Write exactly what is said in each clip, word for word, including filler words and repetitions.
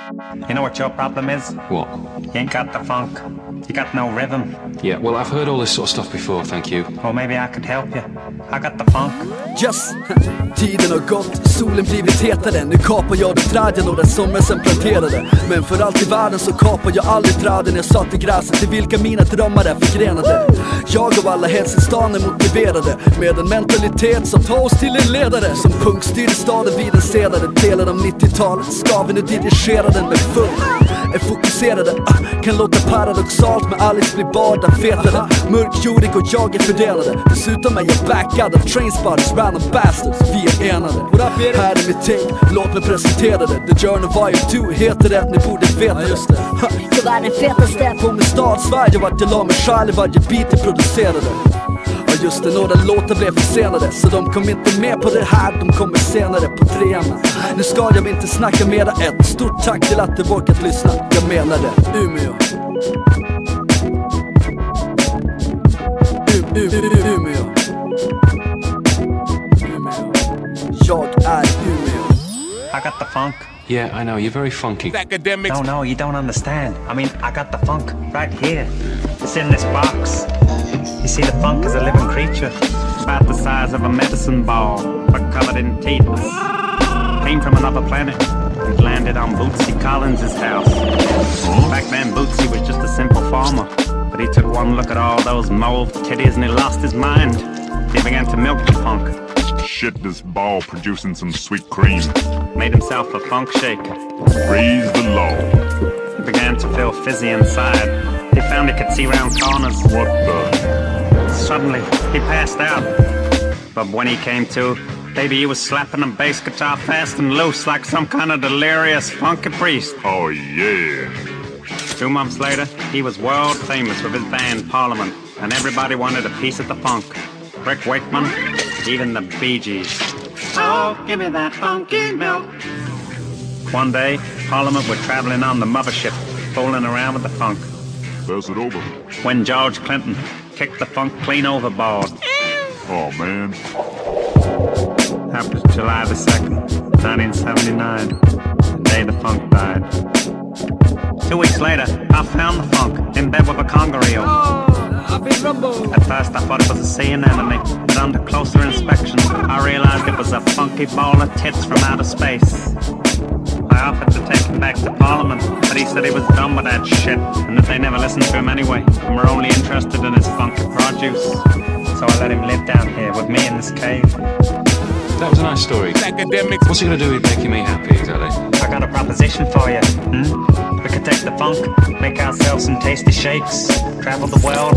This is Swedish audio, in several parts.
You know what your problem is? What? You ain't got the funk. You got no rhythm. Yeah, well, I've heard all this sort of stuff before, thank you. Well, maybe I could help you. I got the funk. Yes, tiden har gått, solen blivit hetare. Nu kapar jag den träden och den sommelsen planterade. Men för allt i världen så kapar jag aldrig träden. Jag satt i gräset till vilka mina drömmar är förgrenade. Jag och alla helst i stan är motiverade med en mentalitet som tar oss till en ledare. Som punkstyrde staden vid en senare delen av nittiotalet. Ska vi nu dirigera den med full är fokuserade, uh, kan låta paradoxalt men Alex blir bara fetare. Mörkjordig och jag är fördelade. Dessutom är jag backad av Trainspotters, random bastards. Vi är enade. Här är mitt take, låt mig presentera det. The Journey Volume två heter det, ni borde veta det. Just det. Det var den fetaste. På min stad Sverige vart jag la mig själv varje beat jag producerade. Ja just det, några låtar blev försenade. Så de kom inte med på det här, de kommer senare på trean. Nu ska jag inte snacka mera ett. Stort tack till att du vågat lyssna, jag menar det. Umeå. U- U- U- Umeå. Umeå. Jag är Umeå. I got the funk. Yeah, I know, you're very funky. Academics. No, no, you don't understand. I mean, I got the funk right here. It's in this box. You see, the funk is a living creature, about the size of a medicine ball, but covered in teeth. Came from another planet. It landed on Bootsy Collins' house. Back then, Bootsy was just a simple farmer, but he took one look at all those mauve titties and he lost his mind. He began to milk the funk. Shit this ball producing some sweet cream. Made himself a funk shake. Raise the law. He began to feel fizzy inside. He found he could see round corners. What the? Suddenly, he passed out. But when he came to, baby, he was slapping a bass guitar fast and loose like some kind of delirious funky priest. Oh yeah. Two months later, he was world famous with his band Parliament, and everybody wanted a piece of the funk. Rick Wakeman, even the Bee Gees. Oh, give me that funky milk. One day, Parliament were traveling on the mothership, fooling around with the funk. Pass it over. When George Clinton kicked the funk clean overboard. Oh man. That was July the second, nineteen seventy-nine, the day the funk died. Two weeks later, I found the funk in bed with a conger eel. At first I thought it was a sea anemone, but under closer inspection, I realized it was a funky ball of tits from outer space. I offered to take him back to Parliament, but he said he was done with that shit, and that they never listened to him anyway, and were only interested in his funky produce. So I let him live down here with me in this cave. That was a nice story. Academics. What's he gonna do with making me happy, exactly? I got a proposition for you. Hmm? We could take the funk, make ourselves some tasty shakes, travel the world.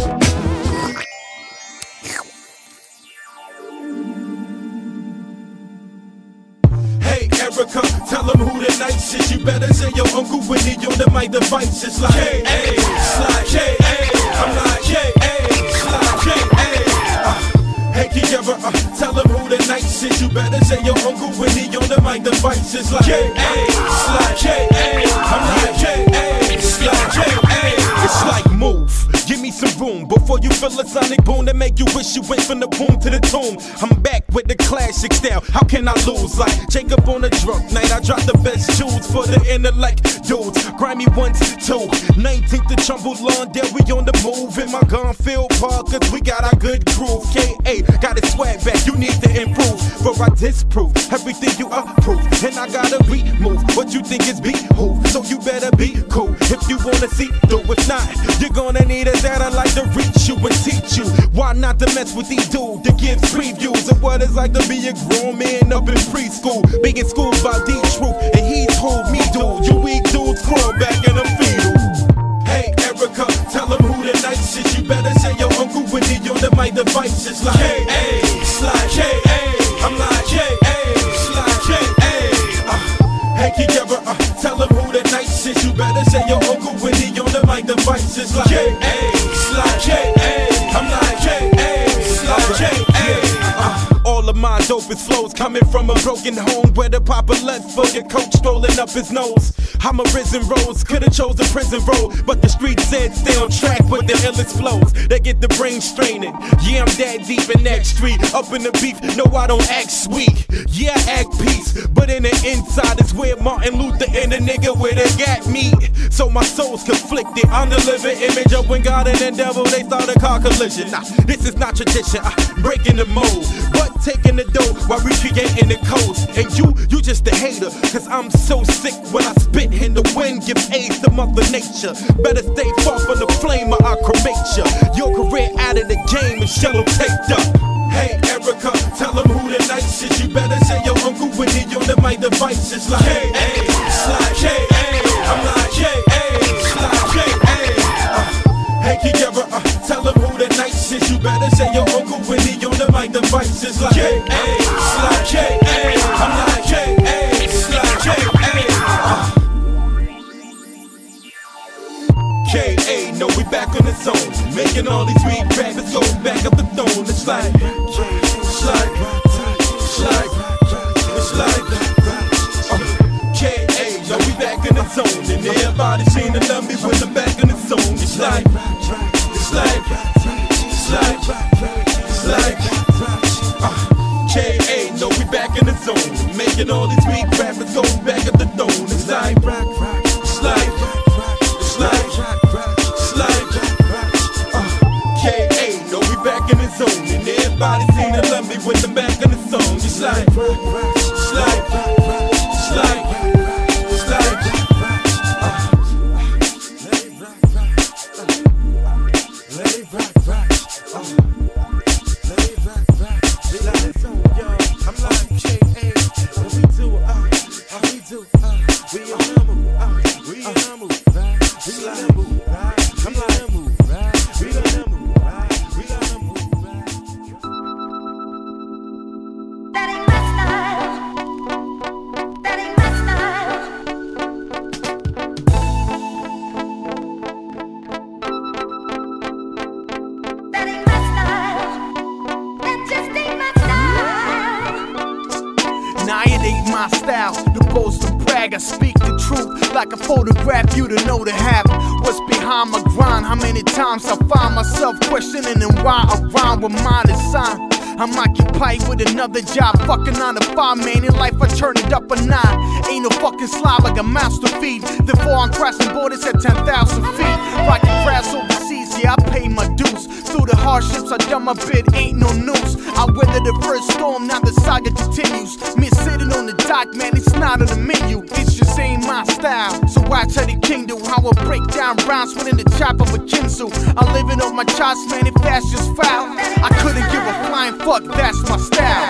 Hey Erica, tell him who the nice is. You better say your Uncle Willie on the mic device. It's like K A, slide K A. I'm like K A, slide K A. Uh, hey Kiara, uh, tell him who the nice is. You better say your Uncle Willie on the mic device. It's like K A, slide K A. I'm like K A, slide K A. It's like move. Give me some room before you feel a sonic boom that make you wish you went from the womb to the tomb. I'm back with the classic style. How can I lose? Like Jacob on a drunk night, I drop the best tunes for the intellect dudes. Grimy ones, two. nineteenth to Trumbull Lawndale, we on the move in my Gunfield Park, cause we got our good groove. K A got his swag back, you need to improve. For I disprove everything you approve. And I gotta remove what you think is be who. So you better be cool if you wanna see through. If not, you're gonna need a data like to reach you and teach you. Why not to mess with these dudes that gives previews of what it's like to be a grown man up in preschool, being schooled by D-Truth, and he told me, dude, you weak dudes crawl back in the field. Hey Erica, tell him who the nice is. You better say your Uncle Willie on the mic device. It's like K A, slide K A. I'm like K A, slide K A. Uh, hey Kiara, uh, tell him who the nice is. You better say your Uncle Willie on the mic device. It's like K A, slide K A. I'm like K A, slide K A. Uh, all of my dopest flows coming from a broken home where the papa left for your coach strolling up his nose. I'm a risen rose, could've chose a prison road, but the street said stay on track with the illest flows. They get the brain straining. Yeah, I'm that deep in that street, up in the beef. No, I don't act sweet. Yeah, I act peace, but in the inside is where Martin Luther and the nigga where they got me. So my soul's conflicted. I'm the living image of when God and the devil they start a car collision. Nah, this is not tradition. I'm breaking the mold, but taking the dough while recreating the codes. And you, you just a hater, cause I'm so sick when I spit. And the wind gives AIDS to Mother Nature. Better stay far from the flame or I'll cremate ya. Your career out of the game and shallow taped up. Hey Erica, tell him who the nice is. You better say your uncle when he on the mic device. It's like K A, slide K A. I'm like K A, slide K A. Uh, hey Kiara, uh, tell him who the nice is. You better say your uncle when he on the mic device. It's like K A, slide K A. I'm like K A, slide K A. Uh, K A, know we back on the zone, making all these weed rappers go back up the throne. It's like, it's like, it's like, it's like, uh, K A, know we back in the zone, and everybody seem to love me when I'm back in the zone. It's like, it's like, it's like, it's like, uh, K A, know we back in the zone, making all these weed rappers go back up the throne. It's like, it's like, it's like. Zone. And everybody seem to love me with the back of the song. It's like, it's like, it's like, it's like, uh. Let it rock, rock, uh. Let it rock, rock. We like this song, yo. I'm like K A, and we do, uh, how we do, uh, we on the move, uh, we on the move, right? We on the move, right? I'm like, move, right? We on the move, right? We on the move. That ain't my style. That ain't my style. That ain't my style. That just ain't my style. Nah, it ain't my style to boast and brag. I speak the truth like a photograph, you to know the habit. What's behind my grind? How many times I find myself questioning and why I rhyme with mine is sign. I'm occupied with another job, fucking on a five, man. In life I turn it up a nine. Ain't no fucking slob, I got mouths to feed. Therefore I'm crossing borders at ten thousand feet. Rocking grass overseas, yeah, I pay my dues. Through the hardships I done my bit, ain't no news. I weathered the first storm, now the saga continues. Me sitting on the dock, man, it's not on the menu. It's just ain't my style. So I tell the king do how I break down rhymes within the chop of a Kinsu. I'm living on my chops, man, if that's just foul. I couldn't give a flying fuck, that's my style.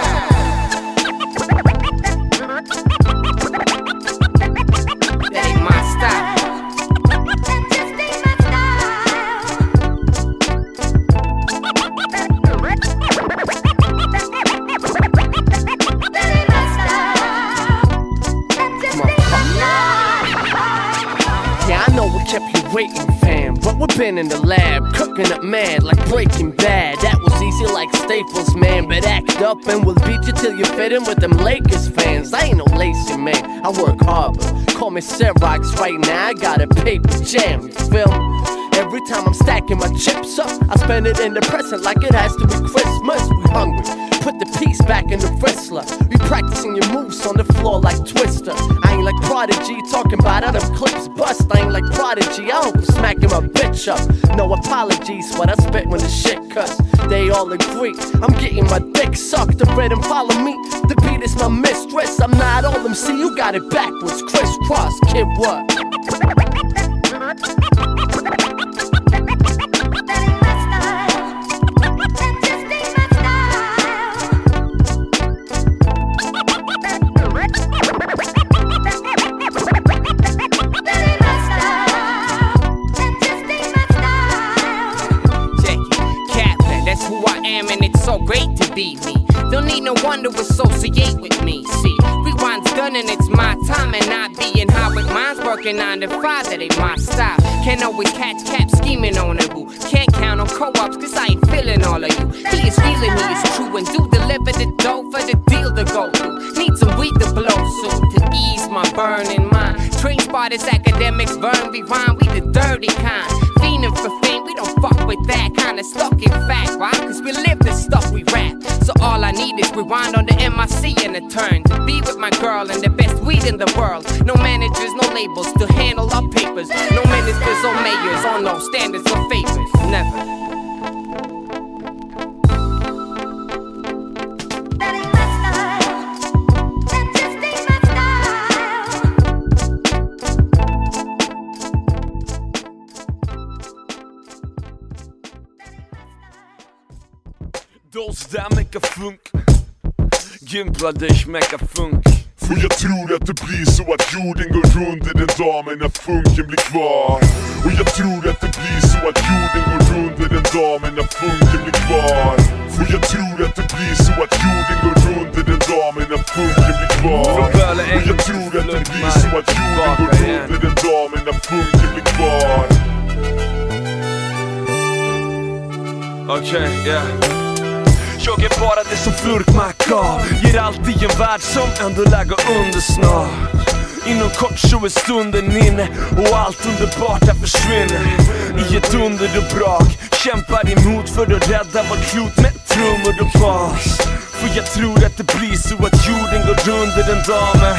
That ain't my style. That just ain't my style. That ain't my style. That just ain't my style. Yeah, I know what kept you waiting, fam, but we've been in the lab, cooking up mad like Breaking Bad. That was easy like Staples, man, but act up and we'll beat you till you fit in with them Lakers fans. I ain't no lazy man, I work hard, but call me Xerox right now, I got a paper jam, you feel me? Every time I'm stacking my chips up, I spend it in the present like it has to be Christmas. We hungry, put the piece back in the wrestler. We practicing your moves on the floor like Twister. I ain't like Prodigy, talking about how them clips bust. I ain't like Prodigy, I don't be smacking my bitch up. No apologies, what I spit when the shit cuts. They all agree, I'm getting my dick sucked. The rhythm follow me, the beat is my mistress. I'm not all them, see you got it backwards. Crisscross, kid, what? Great to be me. Don't need no one to associate with me. See, rewind's done and it's my time, and not being high with mine's working nine to five. That ain't my style. Can't always catch cap scheming on a boo. Can't count on co-ops cause I ain't feeling all of you. He is feeling, he is true, and do deliver the dough for the deal to go through. Need some weed to blow soon to ease my burning mind. Trains artists, academics, burn, we rhyme, we the dirty kind. Fiending for fame, we don't fuck with that kind of stuck in fact, why? Cause we live the stuff we rap. So all I need is rewind on the M I C and a turn to be with my girl and the best weed in the world. No managers, no labels to handle our papers. No ministers or mayors on no standards or favors. Never. Those där mecka funk. Gimbladej mecka funk. För jag tror att det blir så att jorden går runt den dagen när funken blir kvar. Och jag tror att det blir så att jorden går runt den dagen när funken blir kvar. För jag tror att det blir så att jorden går runt den dagen när funken blir kvar. Och jag tror att det blir så att jorden går runt den dagen när funken blir kvar. Okej, okay, ja yeah. Jag är bara det som Flurkmark gav. Ger alltid en värld som ändå lägger under snart. Inom kort så är stunden inne och allt underbart där försvinner i ett under och brak. Kämpar emot för att rädda vårt klot med trummor och bas. För jag tror att det blir så att jorden går under den damen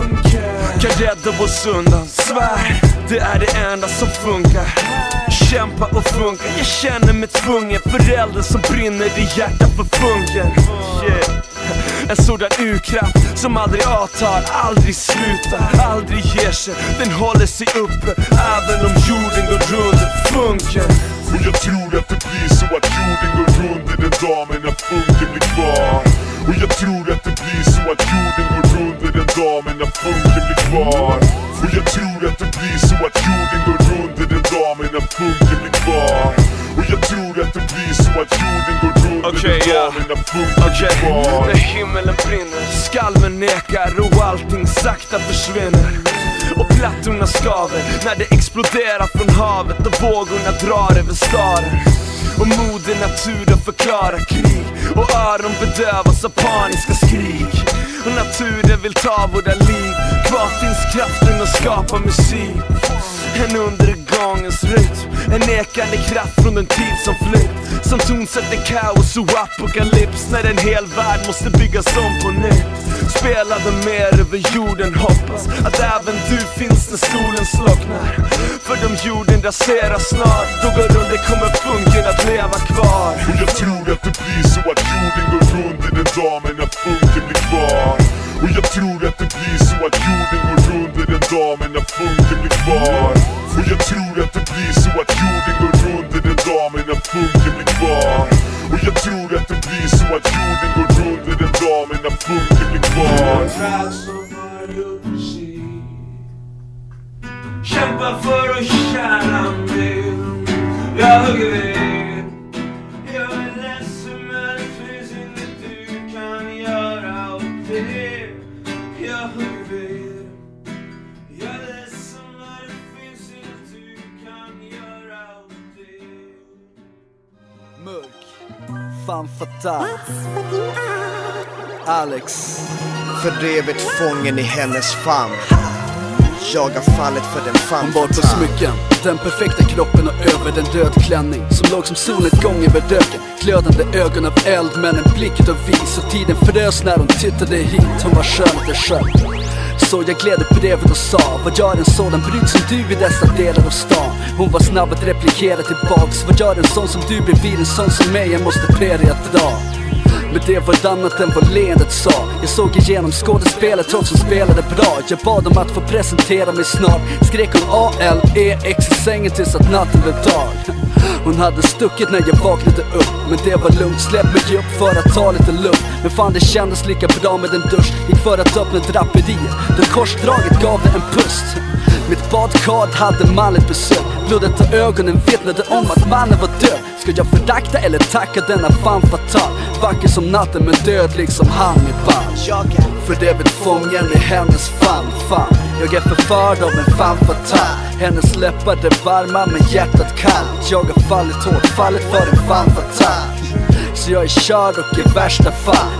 kan rädda oss undan. Svär, det är det enda som funkar. Kämpa och funka, jag känner mig tvungen. Förälder som brinner i hjärtat för funken, yeah. En sådan urkraft som aldrig avtar, aldrig slutar, aldrig ger sig. Den håller sig uppe även om jorden går runt funken. För jag tror att det blir så att jorden går runt den dagen när funken blir kvar. Och jag tror att det blir så att jorden går runt den dagen när funken blir kvar. För jag tror att det blir så att jorden går runt den dagen när funken blir kvar. Och jag tror att det blir så att jorden går runt okay, den dagen yeah. när funken okay. blir kvar. När himmelen brinner, skalven nekar och allting sakta försvinner. Och plattorna skaver när det exploderar från havet och vågorna drar över staden. Och moder naturen förklarar krig och öron bedövas av paniska skrik. Och naturen vill ta våra liv. Kvar finns kraften att skapa musik. En undergångens rytm, en ekande kraft från den tid som flytt, som tonsätter kaos och apokalyps. När en hel värld måste byggas om på nytt. Spelade mer över jorden, hoppas att även du finns när solen slocknar. För de jorden raseras snart, då går under kommer funken att leva kvar. Och jag tror att det blir så att jorden går runt den dagen när funken blir kvar. Och jag tror att det blir så att jorden går runt den dagen när funken blir kvar. För jag tror att det blir så att jorden går runt den dagen när funken blir kvar. Och jag tror att det blir så att jorden går runt den dagen när funken blir kvar. Kämpa för att tjäna mer. Jag vet. Jag är ledsen men det finns inget du kan göra åt det. Jag vet. Jag är ledsen men det finns inget du kan göra åt det. Mörk, fan fatal. Alex. Fördrevet fången i hennes famn. Jag har fallit för den fan. Hon bar på smycken, den perfekta kroppen och över den röd klänning som låg som solen gång över döken. Glödande ögon av eld men en blick av vis. Och tiden frös när hon tittade hit. Hon var skönhet själv. Så jag gled upp brevet och sa: vad gör en sådan brud som du i dessa delar av stan? Hon var snabb att replikera tillbaks: vad gör en sån som du bredvid en sån som mig? Jag måste preria att dra. Men det var ett annat än vad leendet sa. Jag såg igenom skådespelet trots hon spelade bra. Jag bad om att få presentera mig snart. Skrek hon A L E X i sängen tills att natten blev dag. Hon hade stuckit när jag vaknade upp, men det var lugnt. Släpp mig upp för att ta lite luft. Men fan det kändes lika bra med en dusch. Gick för att öppna draperiet, då korsdraget gav det en pust. Mitt badkar hade malligt besök. Blodet och ögonen vittnade om att mannen var död. Ska jag fördakta eller tacka denna fan fatal? Vacker som natten men död liksom Hannibal. För det vet fången i hennes fan, fan. Jag är förförd av en fan fatal. Hennes läppar är varma men hjärtat kallt. Jag har fallit hårt, fallit för en fan fatal. Så jag är körd och i värsta fall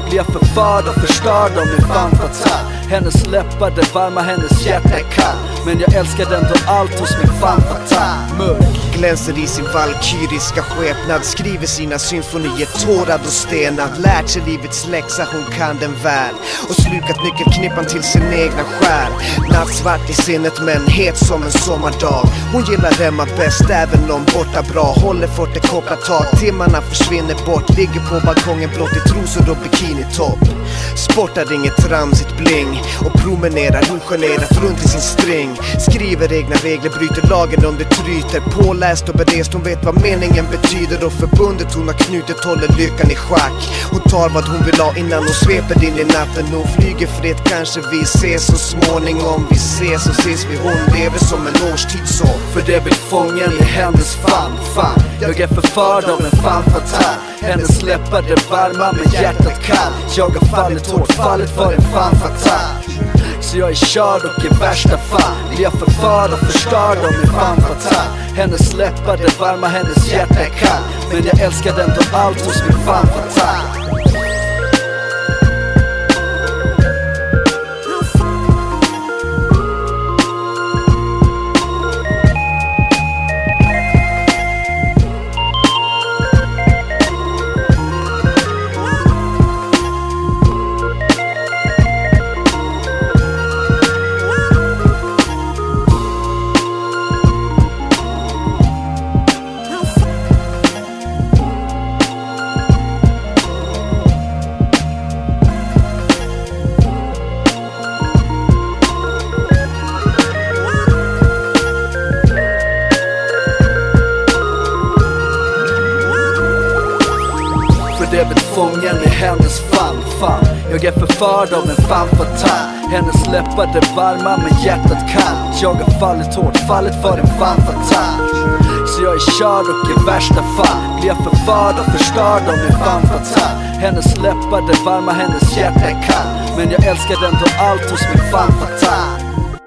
Blir förförd och förstörd av min femme fatale. Hennes läppar, det varma, hennes hjärta är kall. Men jag älskar den då allt hos min femme fatale. Mörk glänser i sin valkyriska skepnad, skriver sina symfonier tårad och stenad. Lärt sig livets läxa, hon kan den väl, och slukat nyckelknippan till sin egna själ. Nattsvart i sinnet men het som en sommardag. Hon gillar remma bäst även om borta bra. Håller fortet kopplat tag, timmarna försvinner bort. Ligger på balkongen blott i trosor och bikinitopp. Sportar inget tramsigt bling och promenerar ogenerat runt i sin string. Skriver egna regler, bryter lagen om det tryter. Påläst och berest, hon vet vad meningen betyder. Och förbundet hon har knutit håller lyckan i schack. Hon tar vad hon vill ha innan hon sveper in i natten. Hon flyger fred, kanske vi ses så småningom. Vi ses och ses vi, hon lever som en årstidssång. För det blir fången i hennes fan, fan. Jag är förförd av en femme fatale. Hennes läppar är varma men hjärtat kallt. Jag har fallit hårt, fallit för en femme fatale. Så jag är körd och i värsta fall blir jag förförd och förstörd av min femme fatale. Hennes läppar är varma, hennes hjärta är kallt. Men jag älskar den då allt hos min femme fatale. Det är fången i hennes femme, fan. Jag är förförd av en femme fatale. Hennes läppar är varma men hjärtat kallt. Jag har fallit hårt, fallit för en femme fatale. Så jag är körd och i värsta fall blir jag förförd och förstörd av min femme fatale. Hennes läppar är varma, hennes hjärta är kallt. Men jag älskar den då allt hos min femme fatale.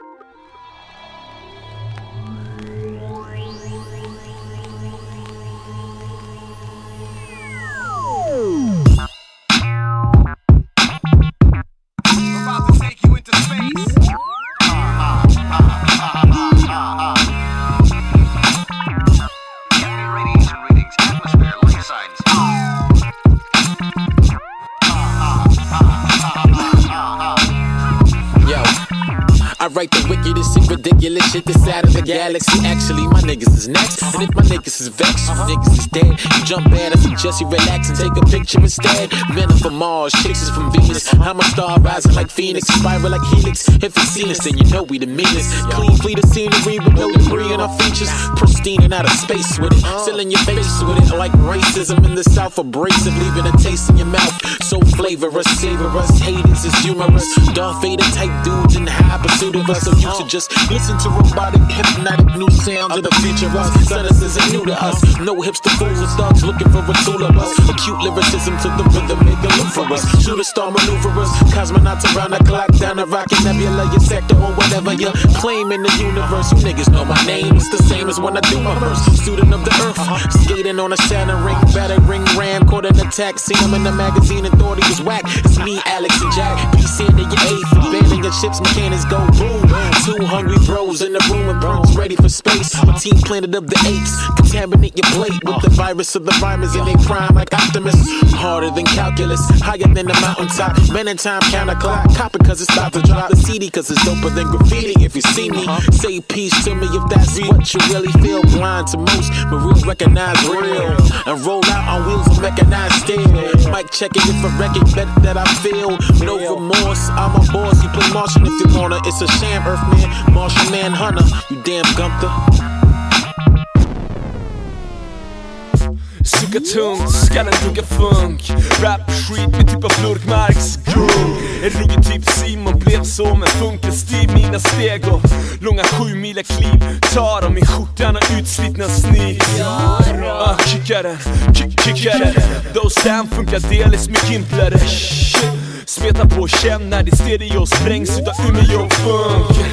I write the wickedest and ridiculous shit that's out of the galaxy. Actually, my niggas is next. And if my niggas is vexed, you niggas is dead. You jump bad, I suggest you relax and take a picture instead. Men are from Mars, chicks is from Venus. I'm a star rising like Phoenix, spiral like Helix. If you seen us, then you know we the meanest. Clean fleet of scenery with no debris in our features. Pristine and out of space with it. Still in your face with it. Like racism in the South, abrasive, leaving a taste in your mouth. So flavorous, savorous, haters is humorous. Darth Vader type dudes in high pursuit of us. So you should just listen to robotic, hypnotic new sounds of the future of us. Science isn't new to us. No hipster fools and thugs looking for a tool of us. Acute lyricism to the rhythm, make a look for us. Shooter star maneuverers, cosmonauts around the clock, down the rocket nebula, your sector or whatever you claim in the universe. You niggas know my name, it's the same as when I do my verse. Student of the earth, skating on a Saturn ring, battering ram, caught an attack. Seen him in the magazine and thought he was whack. It's me, Alex and Jack. Peace into your aid, abandoning your ships, mechanics go boom. Two hungry bros in the room and burns ready for space. A team planet of the apes, contaminate your plate with the virus of the rhymers in they prime like Optimus. Harder than calculus, higher than the mountaintop. Men in time counterclock, copy cause it's about to drop. The C D cause it's doper than graffiti. If you see me, say peace to me if that's what you really feel. Blind to most, but real recognize real. And roll out on wheels of mechanized steel. Mic checking if I record bet that I feel. No remorse, I'm a boss. You play Martian if you wanna. It's a sham, Earthman, Martian Manhunter. You damn Gunther. Sucka tungt, skallen tugga funk. Rap-skit med typ av flurkmarksgung. En ruggig typ Simon blev som en funkelstiv. Mina steg och långa sju mila kliv. Tar dem i skjortan och utslitna sneak. Ah, kickar den, kick, kickar den. Those damn funkar delis med kimplare. Shit. Smeta på, känn när det stereo sprängs utav Umeå funk.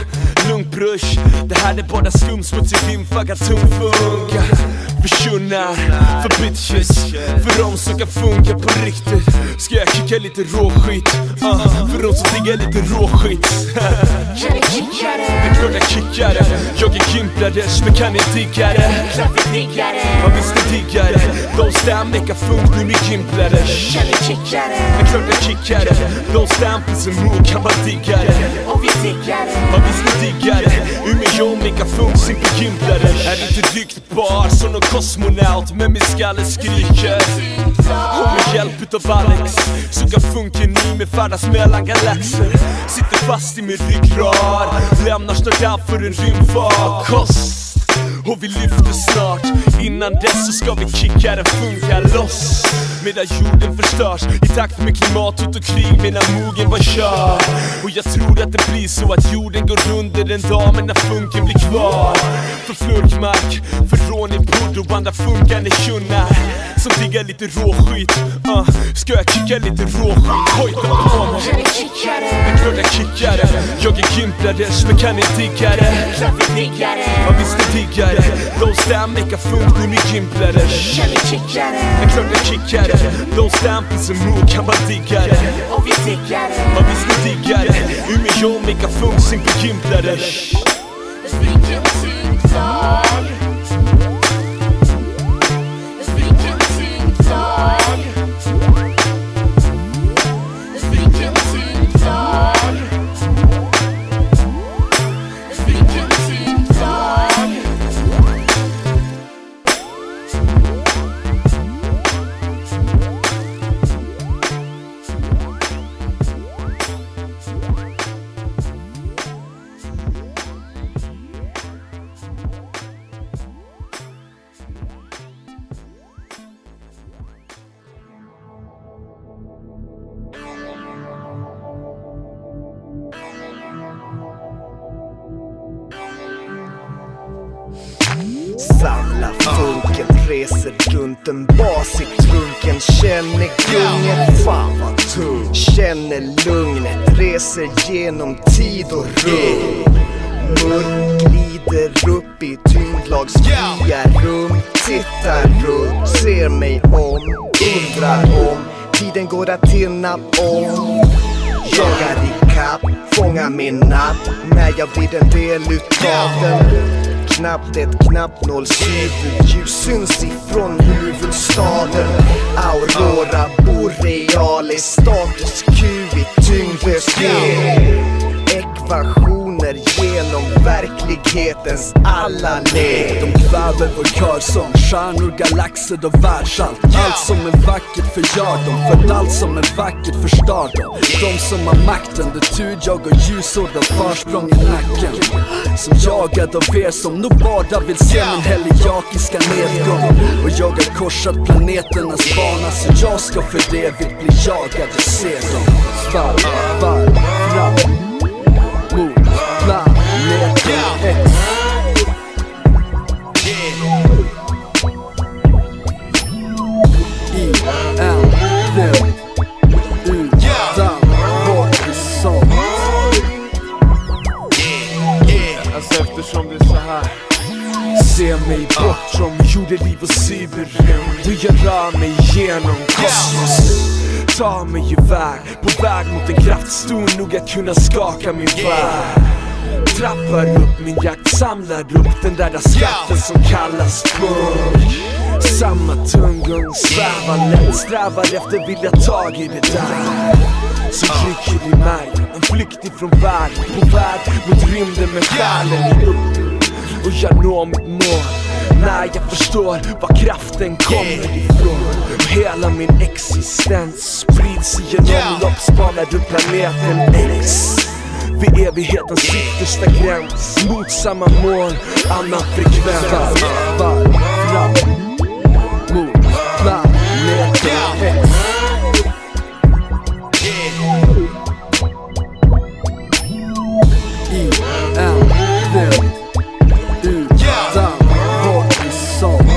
lugnt brush. Det här är bara skumsmutsig rimfagga tumfunka. För tjunnar, för bitches, för de som kan funka på riktigt. Ska jag kicka lite råskit, uh, för de som diggar lite råskit. Kan ni kicka det? Det är klart jag kickar det. Jag är gimpladers, men kan ni digga det? Klart vi diggar det. Ja visst jag diggar det. Those damn make a funk nu med gimpladers. Kan ni kicka det? Det är klart jag kickar det. Those damn piece of move kan man digga det. Och vi diggar det. Ja visst jag diggar det. Umeå make a funk sin på gimpladers. Är inte ryktbar som någon kosmonaut, men min skalle skriker. Och med hjälp utav Alex så kan funken i mig färdas mellan galaxer. Sitter fast i min ryggrad, lämnar snart av för en rymdfart. Kost, och vi lyfter snart. Innan dess så ska vi kicka den funka loss. Medan jorden förstörs i takt med klimatet och krig, medan mogen var kör. Och jag tror att det blir så att jorden går under en dag, men när funken blir kvar. För flurkmark, för Ronny Budd och andra funkande tjunnar som diggar lite råskit. uh, Ska jag kicka lite råskit? Hojta på mig. Kan ni kicka det? Det är klart jag kickar det. Jag är gimpladers, men kan ni digga det? Klart vi diggar det. Ja visst jag diggar det. Those damn make a funk nu med gimpladers. Kan ni kicka det? Det är klart jag kickar det. Those damn piece of move kan man digga det. Och vi diggar det. Ja visst jag diggar det. Umeå make a funk sin på gimpladers. Vilken tid dag. Vilken tid dag. Vilken tid dag. Vilken tid dag. Samla funken, reser runt en bas i trunken. Känner gunget, fan vad tung. Känner lugnet, reser genom tid och rum. Mörk glider upp i tyngdlagsfria rum. Tittar runt, ser mig om, undrar om tiden går att hinna om. Jagar i kapp, fångar min natt när jag blir en del utav den. Knappt ett knappt noll ljus syns ifrån huvudstaden. Aurora borealis, status quo i tyngdlöshet. Ekvationer genom verklighetens alla led. De kväver vår kör som stjärnor, galaxer och världsalt. Allt som är vackert förgör dem, för allt som är vackert förstör dem. De som har makten, det tur jag och ljusår och försprång i nacken. Som jagad av er som nog bara vill se min heliakiska nedgång. Och jag har korsat planeternas bana så jag ska för evigt bli jagad och se dem. Varv, varv, fram mot planeten X. I en rymd utan horisont. Alltså eftersom det är så här, se mig bortom jordeliv och cyberrymd. Du jag rör mig genom kosmos. Ta mig iväg, på väg mot en kraft stor nog att kunna skaka min värld. Trappar upp min jakt, samlar upp den där skatten som kallas punk. Samma tunggung, svävar lätt, strävar efter vilja tag i det där som trycker i mig. En flykt ifrån världen, på väg mot rymden med själen upp. Och jag når mitt mål när jag förstår var kraften kommer ifrån. Och hela min existens sprids genom loppsbanar runt planeten X. Vid evighetens yttersta gräns, mot samma mål, annan frekvens. Varv, fram mot planeten X. I en rymd utan horisont.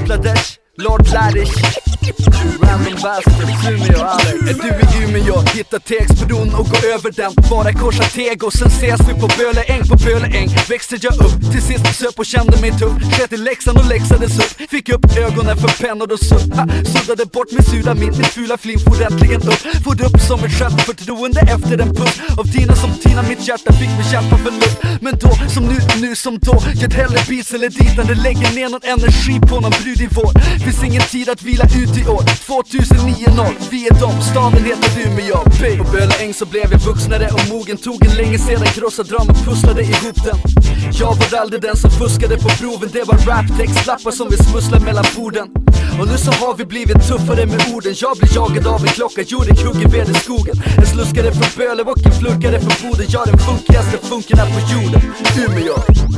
Gimpladech, Lord Ladish, Random Bastards, Umeå, Alex. Är du i Umeå, hitta Tegsbron och gå över den. Bara korsa Teg och sen ses vi på Böleäng. På Böleäng växte jag upp, till sist söp och kände mig tuff. Sket i läxan och läxades upp, fick upp ögonen för pennor och supp. Ha, suddade bort min sura min, min fula flin for äntligen upp. Fått upp som ett skönt förtroende efter en puss. Av Tina som Tina, mitt hjärta fick mig kämpa för luft. Men då, som nu, nu som då, gett hellre beats eller dit än det lägger ner någon energi på någon brud i vår. Finns ingen tid att vila ut i år, tvåtusennio noll, vi är dom, staden heter Umeå. På Böleäng så blev jag vuxnare och mogen. Tog en länge sedan krossad dröm och pusslade ihop den. Jag var aldrig den som fuskade på proven. Det var raptextlappar som vi smusslar mellan borden. Och nu så har vi blivit tuffare med orden. Jag blir jagad av en klocka, jorden hugger ved i skogen. En sluskare från Böle och en flurkare från Boden. Jag är den funkigaste funkerna på jorden, Umeå.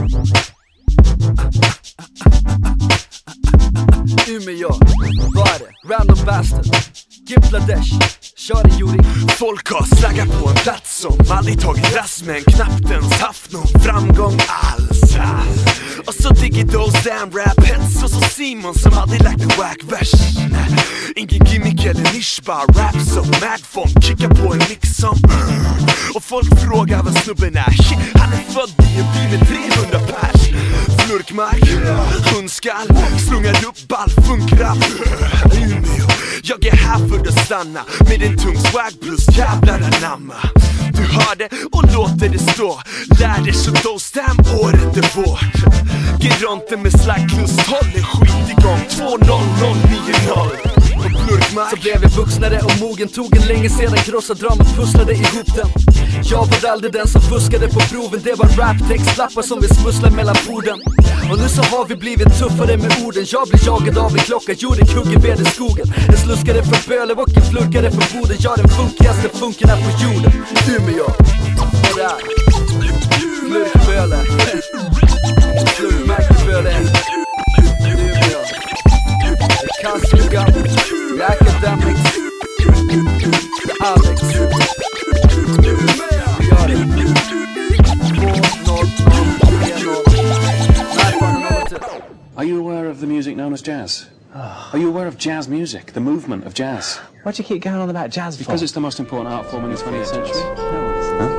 Umeå, vad är det? Random Bastard, Gimpladech, kör det Juri. Folk har slaggat på en plats som aldrig tagit rast, men knappt ens haft någon framgång alls. Och så digital stand rap hets och så Simon som aldrig lagt en wack vers. Ingen gimmick eller nisch, bara rap som Madfont. Kicka på en mix som mm. Och folk frågar vad snubben är. Shit, han är född i en bil med trehundra pers. Flurkmark, hundskall, slungar upp ball, funkrap. Umeå, jag är här för att stanna med en tung swag plus jävlar anamma. Du hör det och låter det stå. Lär dig så då stäm, året är vårt. Geronten med slagklust håller skit igång. Två noll noll nio noll. Så blev jag vuxnare och mogen. Tog en länge sedan krossad dröm och pusslade ihop den. Jag var aldrig den som fuskade på proven. Det var raptextlappar som vi smusslar mellan borden. Och nu så har vi blivit tuffare med orden. Jag blir jagad av en klocka, jorden hugger ved i skogen. En sluskare från Böle och en flurkare från Boden. Jag är den funkigaste funkerna på jorden, Umeå. Och där Flurk Böle, Flurkmärke Böle, Umeå. Kasslugan, The Academics, The Alex. Vi gör det. två noll tre noll. Are you aware of the music known as jazz? Are you aware of jazz music, the movement of jazz? Why'd you keep going on about jazz for? Because it's the most important art form in the twentieth century. Huh?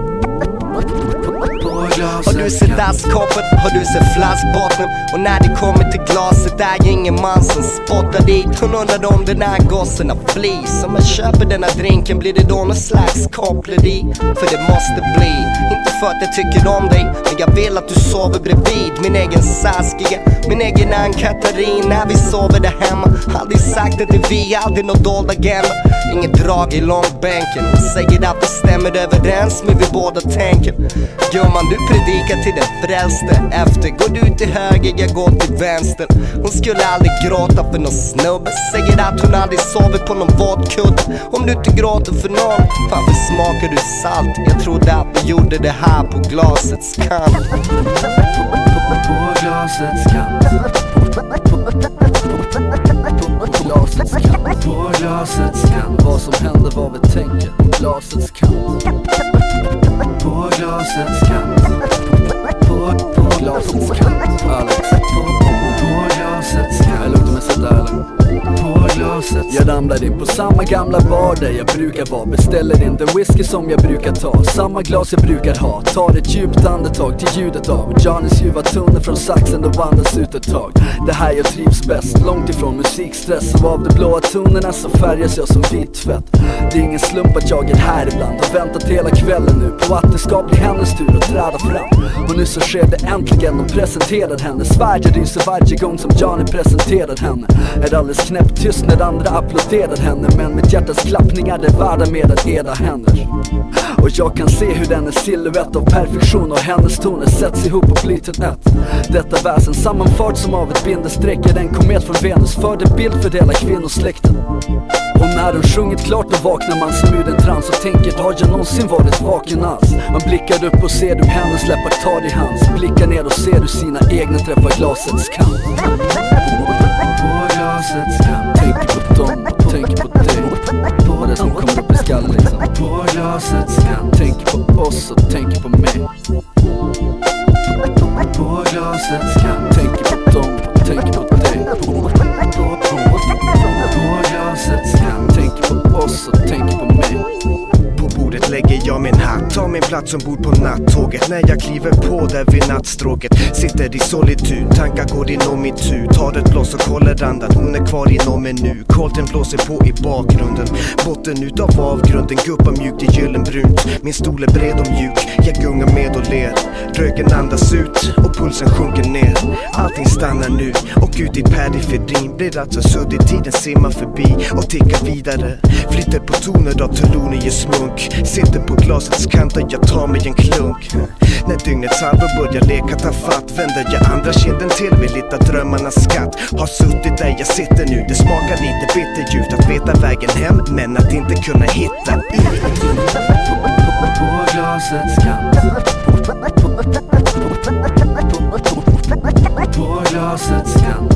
Har du sett dasskoppet? Har du sett flaskbotten? Och när det kommer till glaset är ju ingen man som spottar dit. Hon undrar om den här gossen har flis. Om jag köper den här drinken blir det då någon slags koppleri. För det måste bli, inte för att jag tycker om dig, men jag vill att du sover bredvid min egen Saskia, min egen Ann-Katarin. När vi sover där hemma, aldrig sagt att det är vi, aldrig någon dold agenda. Inget drag i långbänken, säger att det stämmer överens med vi båda tänker. Gumman, du predikar till den frälste. Efter går du till höger, jag går till vänster. Hon skulle aldrig gråta för någon snubbe. Säger att hon aldrig sover på någon våtkudde. Om du inte gråter för någon, varför smakar du salt? Jag trodde att du gjorde det här på glasets kant. På glasets kant. På glasets kant. På glasets kant. Vad som händer, vad vi tänker. På glasets kant. På glasets kant. På, på glasets kant. Alex. På, på glasets kant. Jag luktar mig sådär eller? På glaset. Jag ramlar in på samma gamla bar där jag brukar vara. Beställer in den whisky som jag brukar ta. Samma glas jag brukar ha. Tar ett djupt andetag till ljudet av Johnnys ljuva tunnor från saxen och andas ut ett tag. Det här jag trivs bäst, långt ifrån musikstress. Och av de blåa tonerna så färgas jag som vitt fett. Det är ingen slump att jag är här ibland och väntat hela kvällen nu på att det ska bli hennes tur att träda fram. Och nu så sker det äntligen, de presenterar henne. Svärd jag ryser varje gång som Johnny presenterar henne. Är alldeles knäppt tyst när andra applåderar henne. Men mitt hjärtas klappningar är värda mer än era händer. Och jag kan se hur den är silhuett av perfektion och hennes toner sätts ihop och blir till ett. Detta väsen sammanfart som av ett bindestreck är en komet från Venus, förde bild för hela kvinnosläkten. Och när hon sjungit klart och vaknar man som ur en trans och tänker, har jag någonsin varit vaken alls? Man blickar upp och ser du hennes läppar tar i hans. Blickar ner och ser du sina egna träffar glasets kant. På glasets kant. Tänk på dem, tänk på dig. På det som kommer upp i skallen liksom. På glasets kant. Tänk på oss och tänk på mig. På glasets kant. Tänk på dem, tänk på dig. På glasets kant, tänker på oss och tänker på mig. Bordet lägger jag min hatt, tar min plats ombord på nattåget. När jag kliver på där vid nattstråket, sitter i solitud, tankar går inom mitt huvud. Tar ett blås och håller andan, hon är kvar inom mig nu. Kolten blåser på i bakgrunden, botten utav avgrunden guppar mjukt i gyllenbrunt. Min stol är bred och mjuk, jag gungar med och ler. Röken andas ut och pulsen sjunker ner. Allting stannar nu och ut i periferin. Blir alltså suddigt, tiden simmar förbi och tickar vidare. Flyter på toner av Thelonious Monk. Sitter på glasets kant och jag tar mig en klunk. När dygnets halvor börjar leka ta fatt, vänder jag andra kinden till, vill hitta drömmarnas skatt. Har suttit där jag sitter nu, det smakar lite bitterljuvt att veta vägen hem, men att inte kunna hitta ut. På glasets kant, på glasets kant,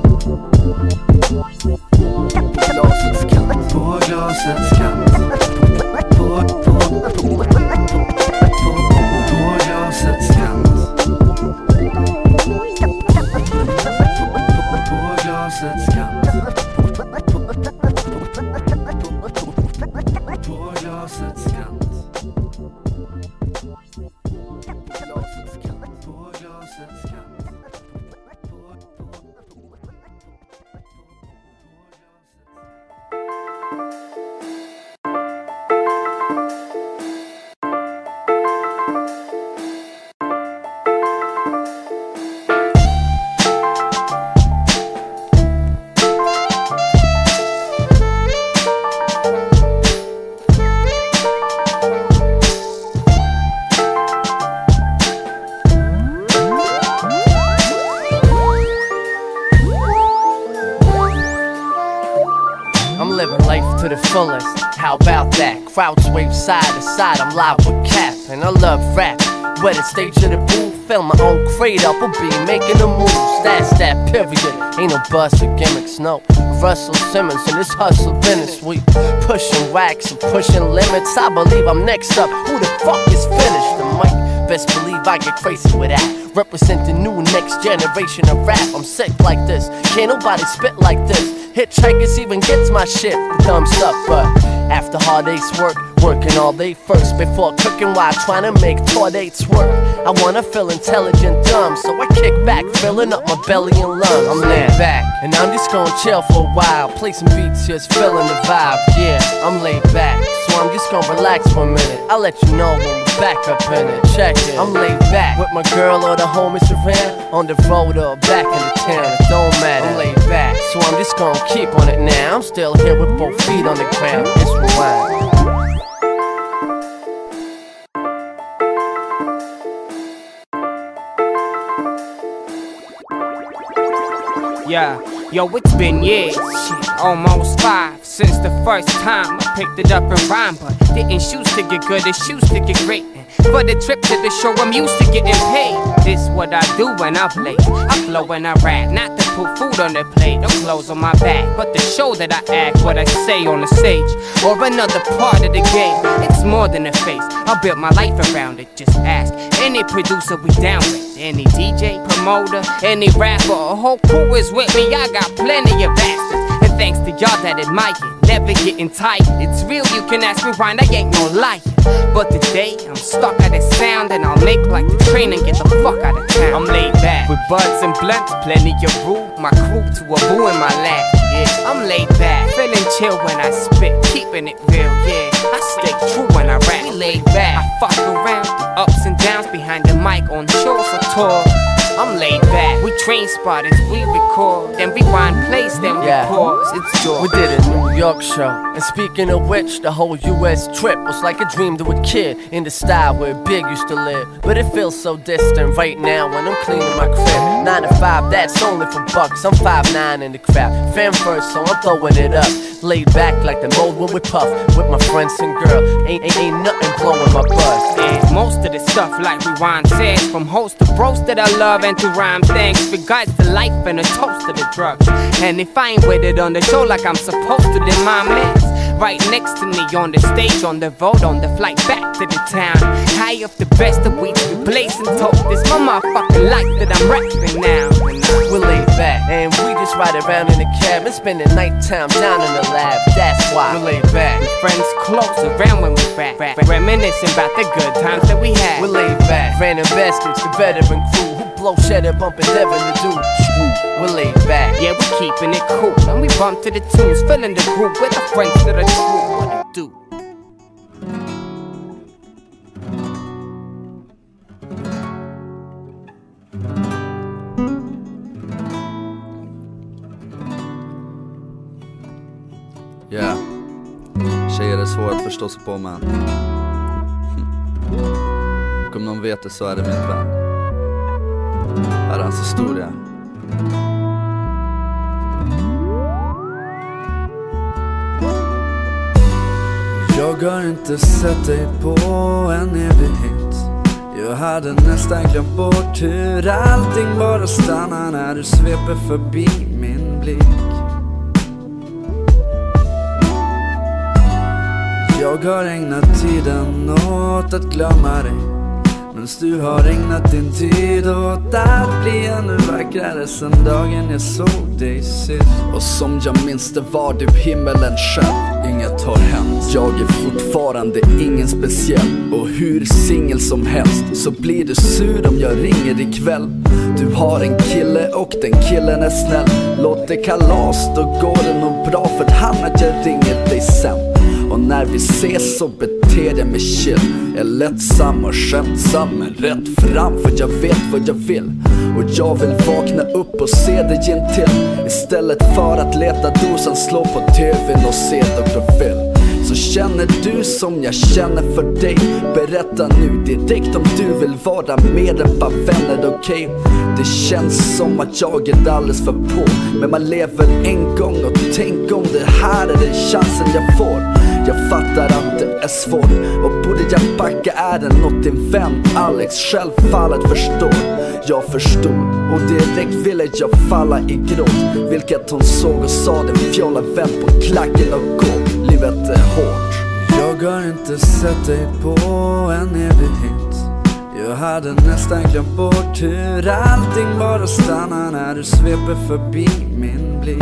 glasets kant, på glasets kant, på, på, på, på glasets kant, på glasets kant, på glasets kant. How about that? Crowds wave side to side, I'm live with Cap. And I love rap, where the stage of the booth, fill my own crate up, will be making the moves. That's that period, ain't no buzz or gimmicks, no. Russell Simmons and this hustle business, we pushing wax and pushing limits. I believe I'm next up, who the fuck is finished? The mic, best believe I get crazy with that. Represent the new next generation of rap. I'm sick like this, can't nobody spit like this. Hitchhikers even gets my shit thumbs up, but after hard day's work, working all day first before cooking while trying to make tour dates work. I wanna feel intelligent dumb, so I kick back, filling up my belly and lungs. I'm laid back, and I'm just gonna chill for a while, play some beats, just feeling the vibe. Yeah, I'm laid back, so I'm just gonna relax for a minute. I'll let you know when we're back up in it. Check it. I'm laid back with my girl or the homies around, on the road or back in the town. It don't matter. I'm laid back, so I'm just gonna keep on it now. I'm still here with both feet on the ground. It's rewind. Yeah, yo, it's been years, shit, almost five, since the first time I picked it up and rhymed, but didn't shoes to get good, it's shoes to get great. For the trip to the show, I'm used to getting paid. This what I do when I'm late. I flow when I rap, not to put food on the plate or clothes on my back, but to show that I act what I say on the stage, or another part of the game. It's more than a face, I built my life around it. Just ask any producer we down with, any D J, promoter, any rapper, a whole crew is with me. I got plenty of bastards, and thanks to y'all that admire it, never getting tired. It's real, you can ask me why, I ain't no liar. But today, I'm stuck at a sound, and I'll make like the train and get the fuck out of town. I'm laid back, with buds and blunts, plenty of brew, my crew to a boo in my lap. Yeah, I'm laid back, feeling chill when I spit, keeping it real, yeah. I stay true when I rap, we laid back. I fuck around, the ups and downs behind the mic on shows or tour. I'm laid back, we train spotters, we record, then rewind plays, then we Yeah. pause. It's joy. We did a New York show, and speaking of which, the whole U S trip was like a dream to a kid, in the style where Big used to live. But it feels so distant right now when I'm cleaning my crib. Nine to five, that's only for bucks. I'm five nine in the crowd, fan first, so I'm throwing it up. Laid back like the mode when we puff with my friends and girl. Ain't ain't, ain't nothing blowing my buzz. And most of the stuff like Rewind says, from host to bros that I love and to rhyme thanks, regards to life and a toast to the drugs. And if I ain't with it on the show like I'm supposed to, then my man's right next to me on the stage, on the road, on the flight back to the town. High off the best of weeds, we blazing tote. This my motherfucking life that I'm rapping now. We're laid back, and we just always ride around in a cab and spending nighttime down in the lab. That's why we lay back, friends close around when we rap, rap, reminiscing about the good times that we had. We lay back, random baskets, the veteran crew who blow cheddar, bumping Devin to do. We lay back, yeah, we keeping it cool, and we bump to the tunes, filling the group with the friends that are true. What it do? Ja, yeah. Tjejer är svårt att förstå sig på, man. Och om någon vet det så är det min vän. Här är hans historia. Jag har inte sett dig på en evighet. Jag hade nästan glömt bort hur allting bara stannar när du sveper förbi min blick. Jag har ägnat tiden åt att glömma dig, men du har ägnat din tid åt att bli ännu vackrare sen dagen jag såg dig sist. Och som jag minns det var du himmelen själv. Inget har hänt, jag är fortfarande ingen speciell. Och hur singel som helst så blir du sur om jag ringer ikväll. Du har en kille och den killen är snäll. Låt det kalas, då går det nog bra för han att jag ringer dig sen. Och när vi ses så beter jag mig chill. Jag är lättsam och skämtsam men rätt fram, för jag vet vad jag vill. Och jag vill vakna upp och se dig intill, istället för att leta dosan, slå på tvn och se doktor Phil. Så känner du som jag känner för dig, berätta nu direkt om du vill vara mer än bara vänner, okej? Okay? Det känns som att jag är alldeles för på, men man lever en gång och tänk om det här är den chansen jag får. Jag fattar att det är svårt, och borde jag backa är det något din vän Alex självfallet förstår. Jag förstod och direkt ville jag falla i gråt, vilket hon såg och sa, den fjolla vän på klacken och gå. Livet är hårt. Jag har inte sett dig på en evighet. Jag hade nästan glömt bort hur allting bara stannar när du sveper förbi min blick.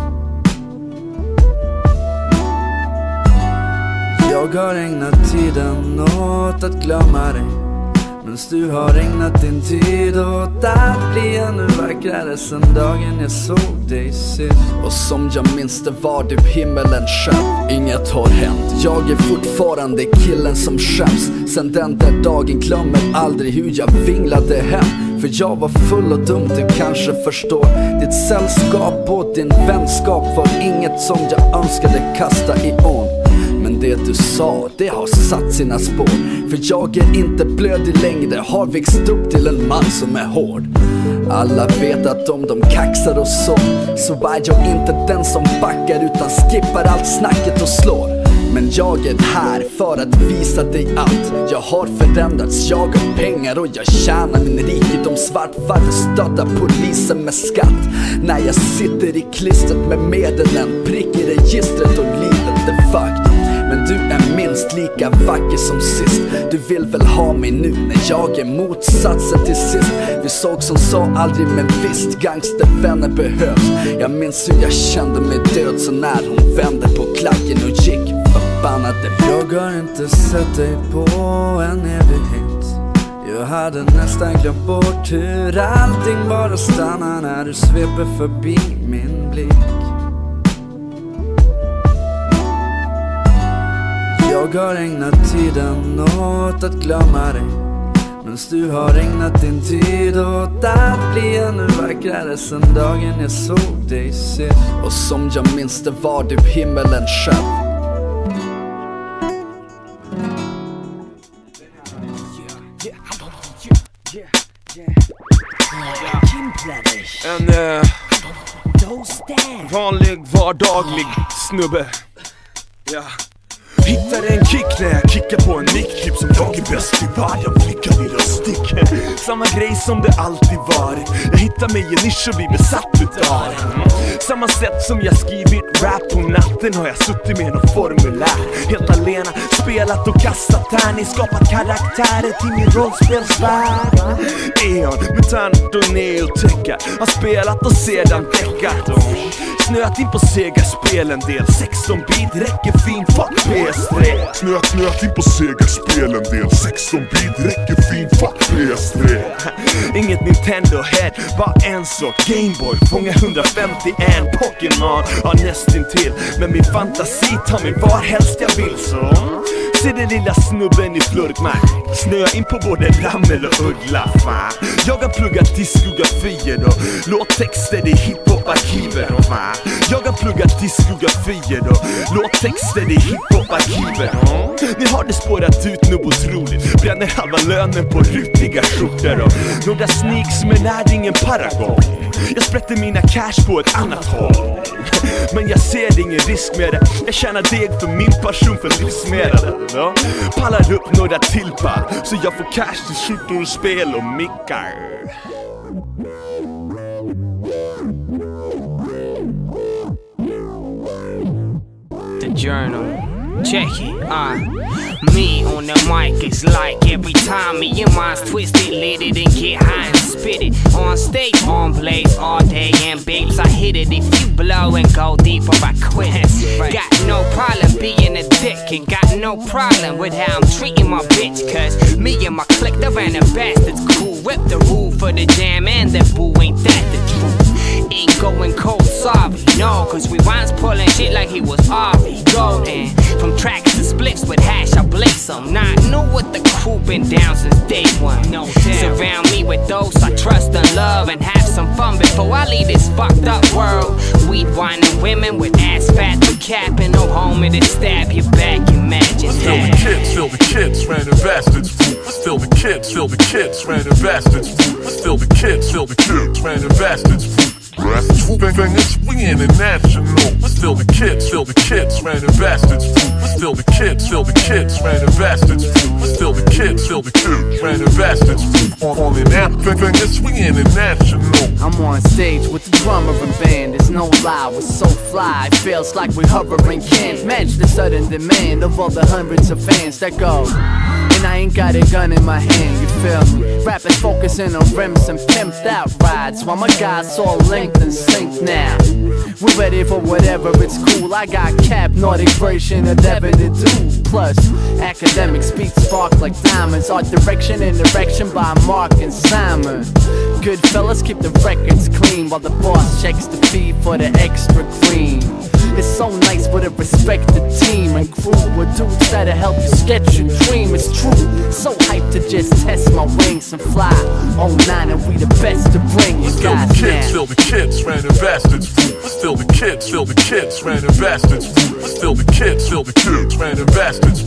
Jag har ägnat tiden åt att glömma dig, men du har ägnat din tid åt att bli ännu vackrare sen dagen jag såg dig sist. Och som jag minns det var du himmelen själv. Inget har hänt, jag är fortfarande killen som skäms. Sen den där dagen glömmer aldrig hur jag vinglade hem. För jag var full och dum, du kanske förstår. Ditt sällskap och din vänskap var inget som jag önskade kasta i ån. Men det du sa, det har satt sina spår. För jag är inte blödig längre, har växt upp till en man som är hård. Alla vet att om de kaxar och så, så är jag inte den som backar utan skippar allt snacket och slår. Men jag är här för att visa dig allt. Jag har förändrats, jag har pengar och jag tjänar min rikedom svart. Varför stötta polisen med skatt när jag sitter i klistret med medlen, prick i registret och livet är fucked. Men du är minst lika vacker som sist. Du vill väl ha mig nu när jag är motsatsen till sist. Vi såg som sa aldrig, men visst, gangstervänner behövs. Jag minns hur jag kände mig död så när hon vände på klacken och gick förbannade. Jag har inte sett dig på en evighet. Jag hade nästan glömt bort hur allting bara stannar när du sveper förbi min blick. Jag har ägnat tiden åt att glömma dig, men du har ägnat din tid åt att bli ännu vackrare sen dagen jag såg dig sist. Och som jag minns det var du himmelen själv. En eh, vanlig, vardaglig snubbe. Ja. hittar en kick när jag kickar på en mick. Typ som jag är bäst i världen, flicka lilla stick. Samma grej som det alltid varit. Jag hittar mig i en nisch och blir besatt utav det. Samma sätt som jag skrivit rap på natten har jag suttit med någon formulär. Helt alena, spelat och kastat tärning, skapat karaktärer till min rollspelsvärld. Eon, mutant och neotäcka har spelat och sedan däckat. Snöat in på Sega-spel en del, sexton bit räcker fin, fuck P S tre. Snöat, snöat in på Sega-spel en del, sexton bit räcker fin, fuck P S tre. Inget Nintendo head, bara en sak, Gameboy, fånga hundrafemtioen Pokémon. Ja, nästintill, men min fantasi tar mig var helst jag vill så. Se den lilla snubben i flurkmark, snöa in på både rammel och uggla, fan. Jag har pluggat diskografier och låttexter i hiphop-arkiver och va. Jag har pluggat diskografier och låttexter i hiphop-arkiver. Ni har det spårat ut nog otroligt, bränner halva lönen på rutiga skjortor och några sneaks men är ingen paragon. Jag sprätter mina cash på ett annat håll, men jag ser ingen risk med det. Jag tjänar deg för min passion för livsmedel. Ja. Pallar upp några tilpar så jag får cash till skjortor, spel och mickar. The Journal. Check it, uh me on the mic is like every time me and mine's twisted, lit it and get high and spit it. On stage, on blaze all day and babes, I hit it. If you blow and go deeper, I quit. Got no problem being a dick and got no problem with how I'm treating my bitch. Cause me and my clique, the random bastards cool. Rip the roof for the jam and the boo, ain't that the truth? Ain't going cold, sorry, no. Cause we once pulling shit like he was Harvey Golden. From tracks to spliffs with hash, I blaze them. Not know what the crew been down since day one. No doubt. Surround me with those I trust and love and have some fun before I leave this fucked up world. Weed, wine and women with ass fat for cap and no homie to stab your back. Imagine Still that. the kids, still the kids, random bastards. Still the kids, still the kids, random bastards. Still the kids, still the kids, random bastards. Fingers swinging international. Still the kids, still the kids, random bastards. Still the kids, still the kids, random bastards. Still the kids, still the kids, random bastards. Only now, fingers swinging international. I'm on stage with the drummer and band. There's no lie, we're so fly. It feels like we hovering, can't match the sudden demand of all the hundreds of fans that go. And I ain't got a gun in my hand, you feel me? Rappers focusing on rims and pimped out rides, while my guys all linked and synced now. We're ready for whatever, it's cool. I got Cap, Nordic version of Devin to do. Plus, academic speed spark like diamonds. Art direction and direction by Mark and Simon. Good fellas keep the records clean, while the boss checks the feed for the extra cream. It's so nice with a respect the team and crew with dudes that'll help you sketch your dream. It's true, so hyped to just test my wings and fly. Oh nine and we the best to bring you Still guys the kids, now. still the kids, random bastards. Still the kids, still the kids, random bastards. Still the kids, still the kids, random bastards.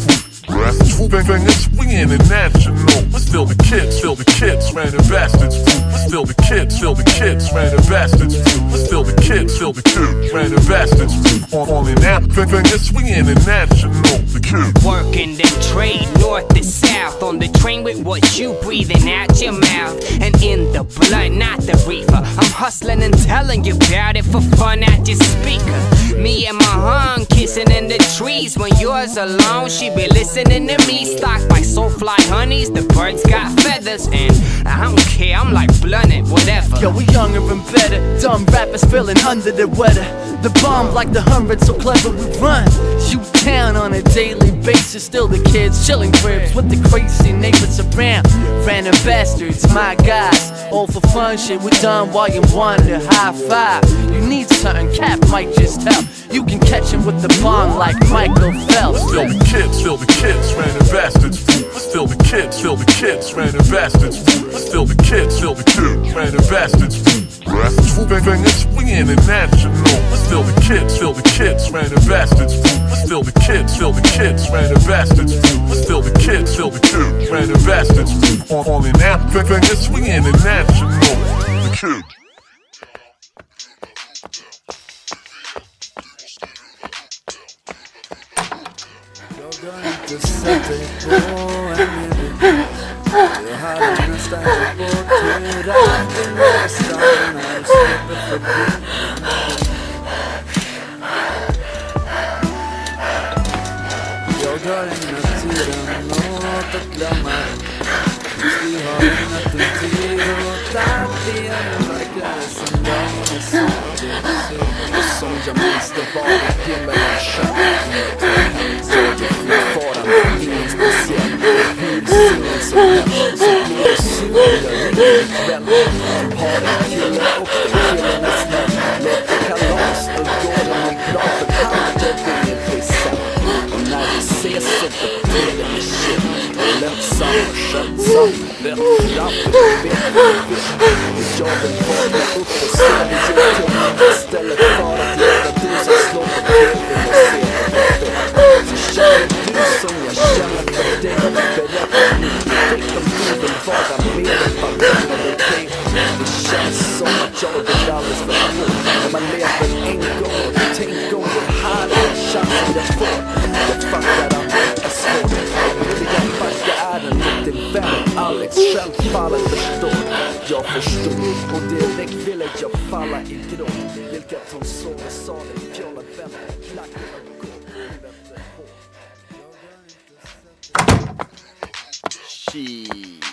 Fingers swinging international. Still the kids, still the kids, random bastards. Still the kids, still the kids, random bastards. Still the kids, still the kids, random bastards. Only now, fingers swinging international. The kids Working them trade north to south on the train with what you breathing out your mouth and in the blood, not the reefer. I'm hustling and telling you about it for fun out your speaker. Me and my hung kissing in the trees when yours alone. She be listening to me. Stocked by Soulfly honeys, the birds got feathers and I don't care. I'm like blunted, whatever. Yo, we younger and better. Dumb rappers feeling under the weather. The bomb like the hundred, so clever we run. Shoot town on a daily basis. Still the kids chilling cribs with the crazy neighbors around. Random bastards, my guys. All for fun shit, we done while you wonder. High five. You need something, Cap might just help. You can catch him with the bomb like Michael Phelps. Still the kids, still the kids, random bastards. Still the kids, still the kids, random bastards. Still the kids, still the kids, random bastards. Fingers swinging international. Still the kids, still the kids, random bastards. Still the kids, still the kids, random bastards. Still the kids, still the kids, random bastards. Only now, fingers swinging international. The kids. inte sett dig på en evighet. Jag hade nästan gått bort hur allting var stann när du släpper förbi. Jag har inga tiden något att glömma. Vi har inget en tid åt allt igen. Verkar som dagen är så det och som jag minns det var i himmelen kött. Jag är fortfarande ingen speciell. Hur ser som helst så blir det sur. Jag ringer ikväll. De har en kille och den killen är snäll. Låt det kalas, då går det nog bra för han jag vill bli sen. Och när vi ses så betyder det shit. Lättsam och skötsam, rätt fram för du vet vad du vill. Och jag vill vakna upp och se dig till mig istället för att låta du som slår på tvn och se vad du vill. Så känner du som jag känner för dig. Berätta mycket om du vill vara med än vad vänner med dig. Det känns som att jag är alldeles för hård. När man lever en gång och tänk om det här är chansen jag får. Jag fattar att det är svårt. Jag backa är en liten vän. Alex självfallet förstår. Jag förstår och direkt ville jag falla i gråt. Vilket hon såg och sa den fjolla vänner. Klacken och gå. She